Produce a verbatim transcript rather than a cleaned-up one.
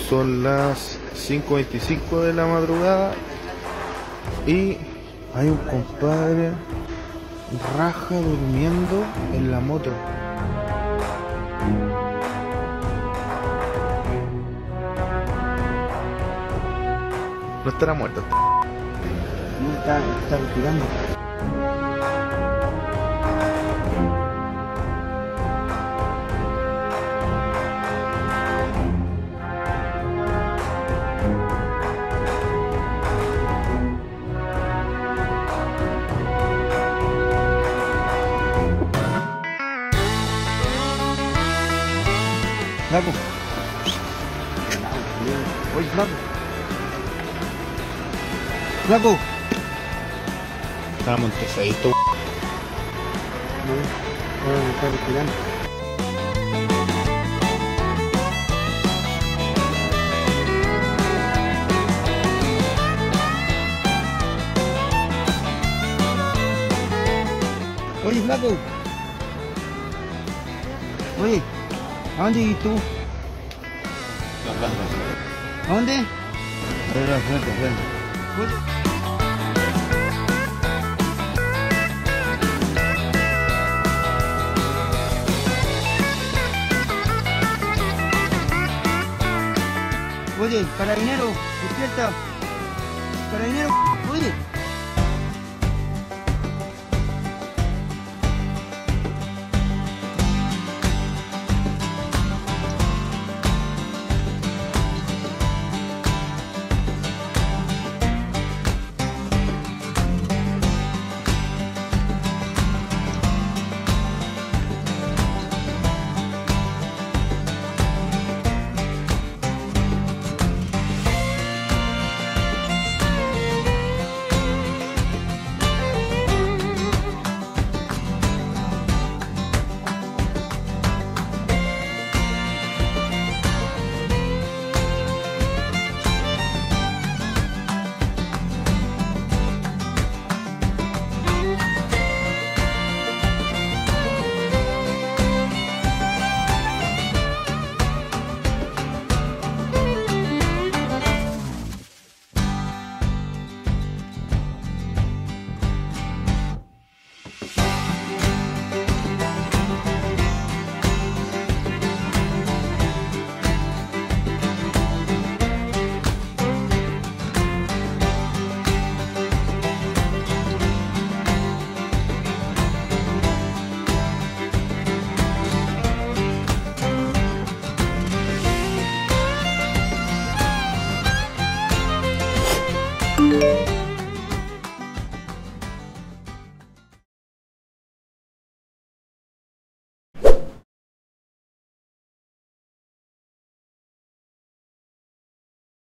Son las cinco veinticinco de la madrugada y hay un compadre raja durmiendo en la moto. No estará muerto. No, está, está respirando. Flaco. Oye, flaco. Flaco. Está Montefeito. No, no, está respirando. Oye, flaco. Oye, ¿a dónde ibas tú? ¿A dónde? Frente, frente, frente. Oye. Oye, carabinero, despierta. Carabinero, oye.